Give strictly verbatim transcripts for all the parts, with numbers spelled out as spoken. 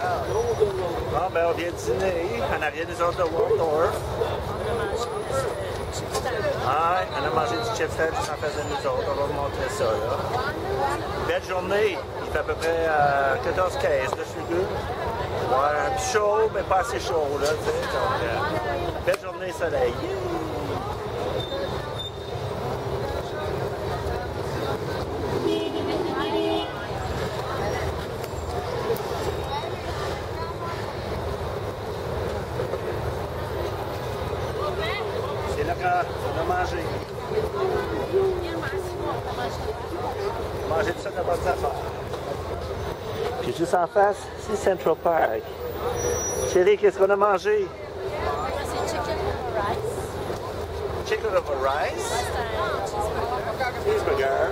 Bon, ben, on vient de dîner en arrière des autres de Waldorf. Ah, on a mangé du chips tête juste en face de nous autres. On va vous montrer ça, là. Belle journée. Il fait à peu près euh, quatorze quinze, là, je suis good. Ouais, un peu chaud, mais pas assez chaud, là, tu sais. Donc, euh, belle journée, soleil. C'est là qu'on a mangé. Manger tout ça de bonnes affaires. Puis juste en face, c'est Central Park. Chérie, qu'est-ce qu'on a mangé? C'est chicken over rice. Chicken over rice? Cheeseburger.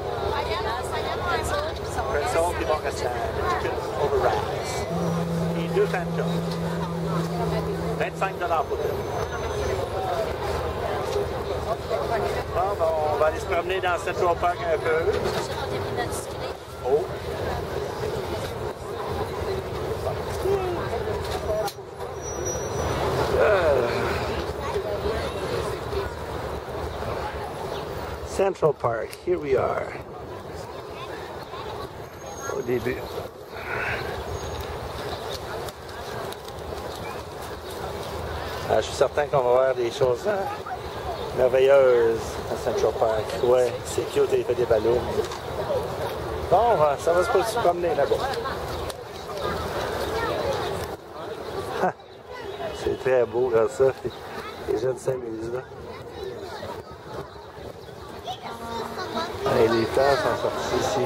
Pretzel, puis bon restant. Chicken over rice. Et deux Phantom. vingt-cinq dollars pour deux. Bon, bon, on va aller se promener dans Central Park un peu. Oh! Uh. Central Park, here we are. Au début. Ah, je suis certain qu'on va voir des choses hein, merveilleuses à Central Park. Ouais, c'est cute, il fait des ballons. Bon, ça va se promener là-bas. C'est très beau, comme ça. Les jeunes s'amusent, là. Et les fleurs sont sortis ici.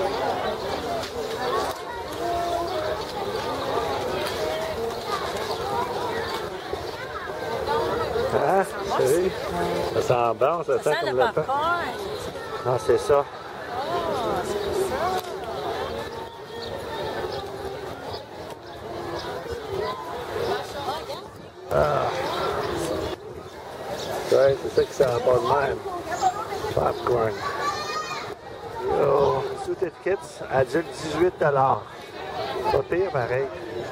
Ah, sérieux? Ça sent bon, ça, ça sent comme le pain. Non, c'est ça. Ah. Ouais, c'est ça qui sent pas de même. Popcorn. Yo, sous étiquette, adulte dix-huit dollars. Pas pire, pareil.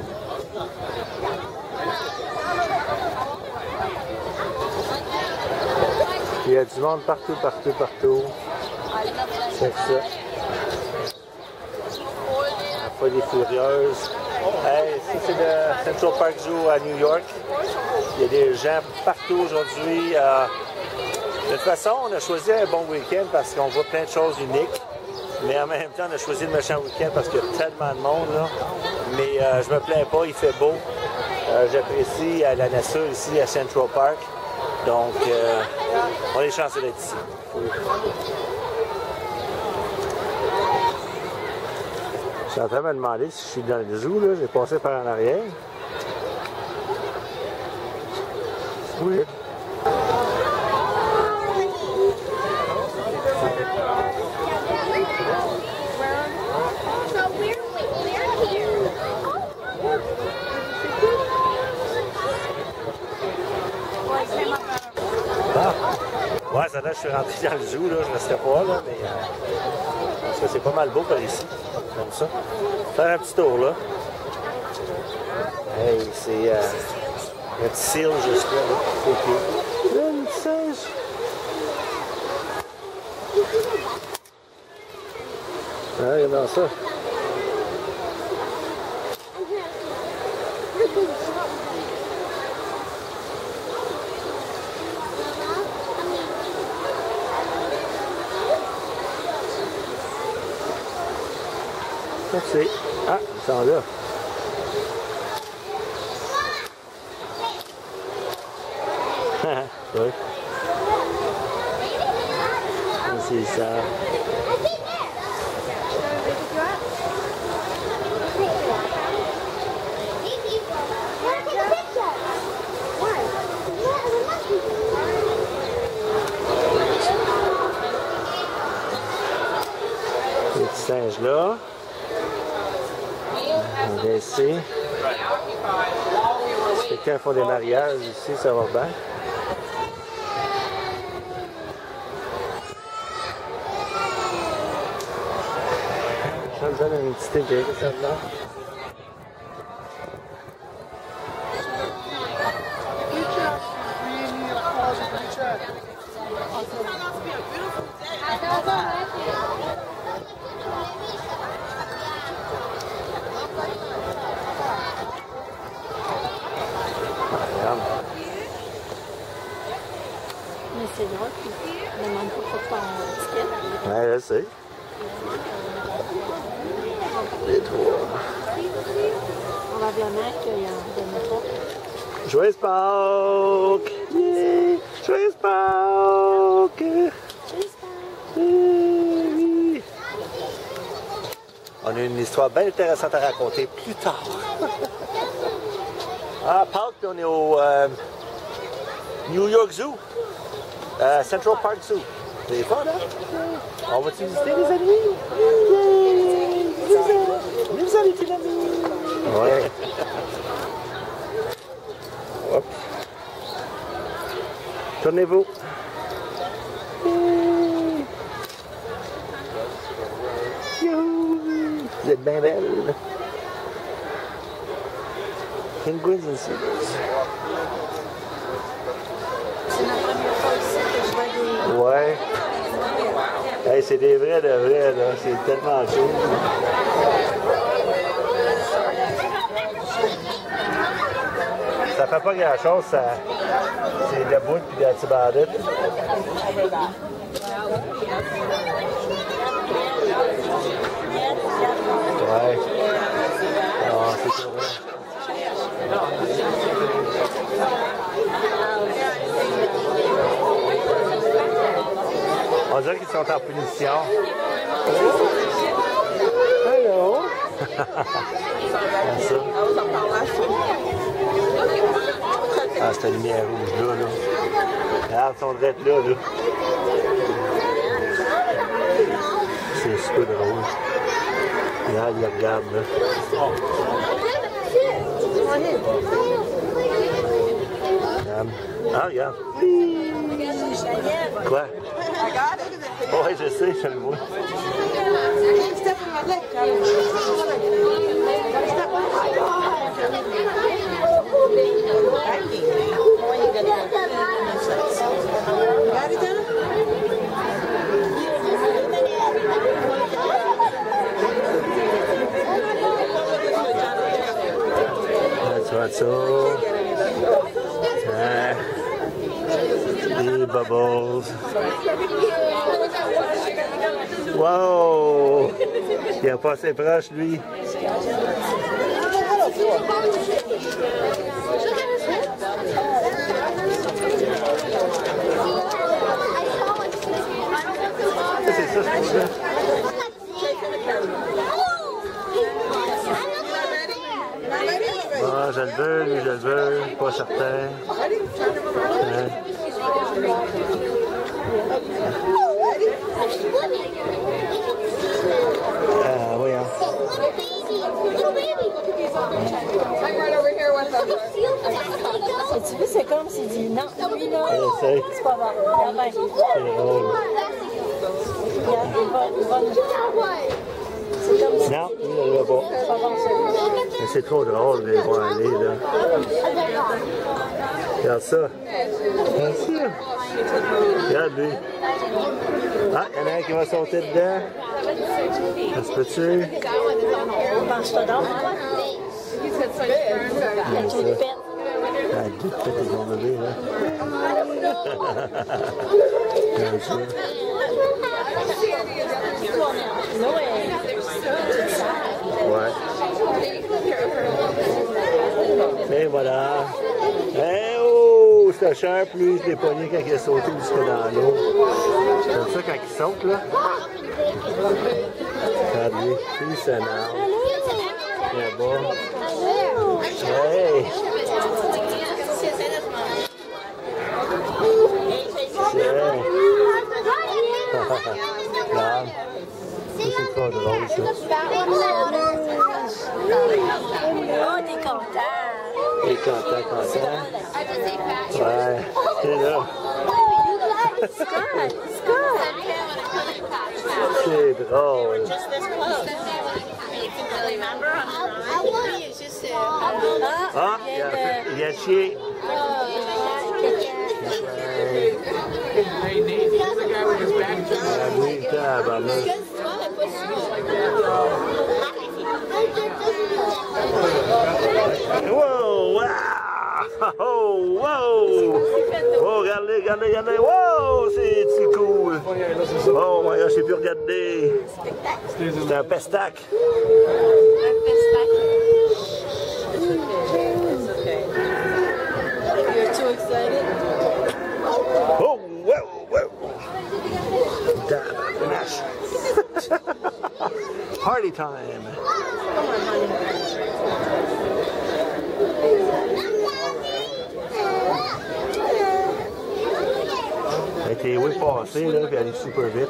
Il y a du monde partout, partout, partout. C'est ça. La folie furieuse. Hey, ça c'est le Central Park Zoo à New York. Il y a des gens partout aujourd'hui. Euh, de toute façon, on a choisi un bon week-end parce qu'on voit plein de choses uniques. Mais en même temps, on a choisi le méchant week-end parce qu'il y a tellement de monde, là. Mais euh, je me plains pas, il fait beau. Euh, J'apprécie euh, la nature ici à Central Park. Donc, euh, on est chanceux d'être ici. Je suis en train de me demander si je suis dans le zoo, là. J'ai passé par en arrière. Oui. Ah. Ouais, ça là, je suis rentré dans le zoo, là, je restais pas là, mais euh, parce que c'est pas mal beau par ici, comme ça. Faire un petit tour là. Hey, c'est euh, le petit seal juste là, là. C'est cool. Là, le singe. Ah, regarde ça. Merci. Ah, ils sont là. Oui. C'est ça. Les petits singes là. On va ici. Si quelqu'un fait des mariages ici, ça va bien. Ça me donne une petite idée, celle-là. Mais c'est drôle, puis ne demande pas pour ton ticket. Ouais, je sais. Les trois. Probablement qu'il y en donnait pas. Joyeuse Pâques! Yeah! Joyeuse Pâques! Yeah! On a une histoire bien intéressante à raconter plus tard. Ah, Pâques, puis on est au euh, New York Zoo. Euh, Central Park Zoo. C'est fun, hein? On va-tu visiter les amis? Yeah! Nous allons, les amis! Ouais. Hop. Tournez-vous. Vous êtes bien belle. Penguins and seagulls. C'est la première fois aussi que je vois des... Ouais. Hey, c'est des vrais de vrais, là. C'est tellement chaud. Ça fait pas grand-chose, ça... c'est de bout puis d'antibiotiques. Ouais. Non, c'est ça. On dirait qu'ils sont en punition. Hello! Ça. Ah, cette lumière rouge là, là. Regarde, ils sont drettes là, là. C'est super drôle. Regarde, ils regardent, là. Regarde. Ah, regarde. Quoi? Oui, je sais, je le vois. Tu vois ça? Hein? Des bubbles. Wow! Il est pas assez proche, lui. C'est ça, c'est ça. Ah, je le veux, lui, je le veux, pas certain. Hein? Ah, oui, hein. Tu vois, c'est comme s'il dit non, lui là, c'est pas bon. Regarde bien. C'est drôle. Regarde, il va, il va nous... C'est comme si... Non, il ne le veut pas. C'est pas bon, celui-là. Mais c'est trop drôle de les voir aller, là. Regarde ça. Regarde ça. Regarde lui. Ah, il y en a un qui va sauter dedans. Ça se peut-tu? Penche-toi donc. Il y a tout de pète. Ah, deux pètes, ils vont lever, là. Regarde ça. Ouais. Et voilà. Eh oh! C'était cher, plus je l'ai pogné quand il a sauté jusque dans l'eau. Comme ça quand il saute, là. Regarde lui. Il s'énerve. Là-bas. Hey! Tiens. Regarde. Ça, c'est trop drôle, ça. Oh, t'es content. T'es content, content? Ouais. C'est là. Scott, Scott. C'est drôle. Ah, il vient, il vient de chier. Ah oui, tabarnak. Wow! Wow! Oh, wow! Oh, regardez, regardez, regardez! Wow! C'est cool! Oh my gosh, j'ai pu regarder! C'est un pestac! Un pestac. It's okay. You're too excited. Oh, wow, wow! Tabarnache! Party time! Come on, honey. Elle a été oui passée, là, puis elle est super vite.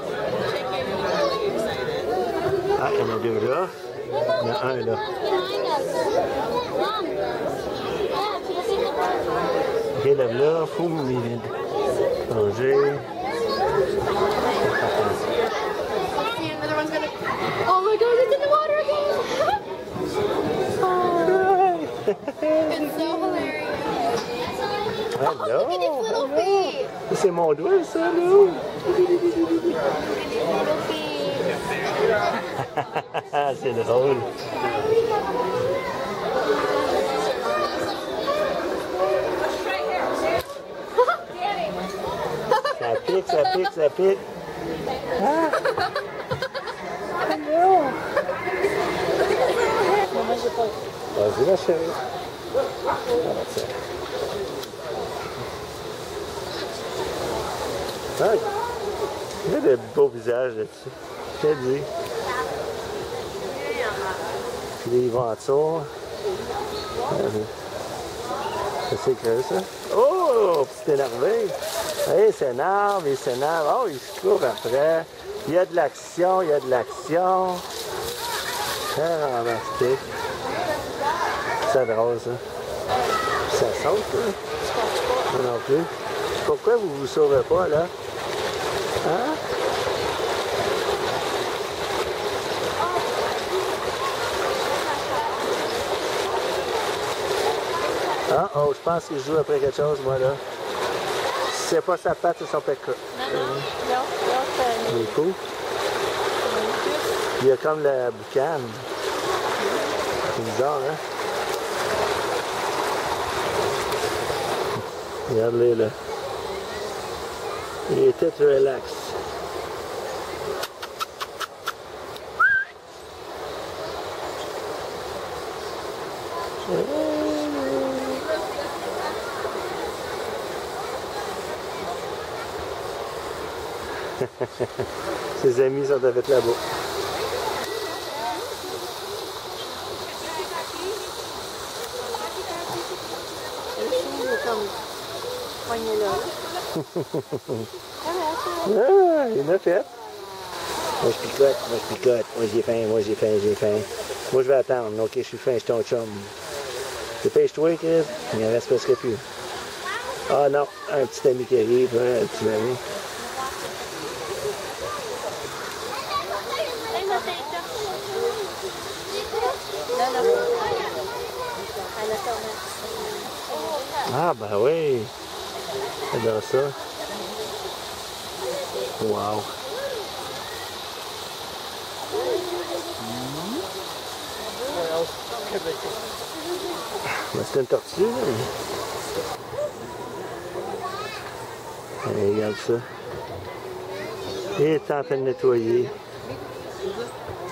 Ah, il y en a deux là. Il y en a un là. Ok, lève-là, fou, vide. Changer. Another one's gonna. Oh my god, it's in the water again! It's so hilarious. Ah, Oh, look at his little feet! c'est mon doigt, ça, là. Look at his little feet. C'est drôle. Ça pique, ça pique, ça pique. Ah! Maman, j'ai pas. Vas-y, ma chérie. Ah, tiens. Ah, il y a de beaux visages là-dessus. Je te dis. Puis les ventures. C'est que ça. Oh, petit énervé. Hey, il s'énerve, il s'énerve. Oh, il se court après. Il y a de l'action, il y a de l'action. C'est fantastique. C'est drôle, ça. Ça saute, là. Moi non plus. Pourquoi vous vous sauvez pas, là? Hein? Ah, oh, je pense qu'il joue après quelque chose, moi, là. Si c'est pas sa patte, c'est son pécot. Non, non, non, non, Il est cool. Il y a comme la boucane. C'est bizarre, hein? Regarde-les, là. Il était relax. Ses amis sont avec là-bas. Ah, il m'a fait. Moi je picote, moi je picote. Moi j'ai faim, moi j'ai faim, j'ai faim. Moi je vais attendre. Ok, je suis faim, je suis ton chum. Dépêche-toi, Chris. Il en reste presque plus. Ah non, un petit ami qui arrive, un petit ami. Ah, ben oui. J'adore ça. Wow. Ben, c'est une tortue, là. Allez, regarde ça. Il est en train de nettoyer.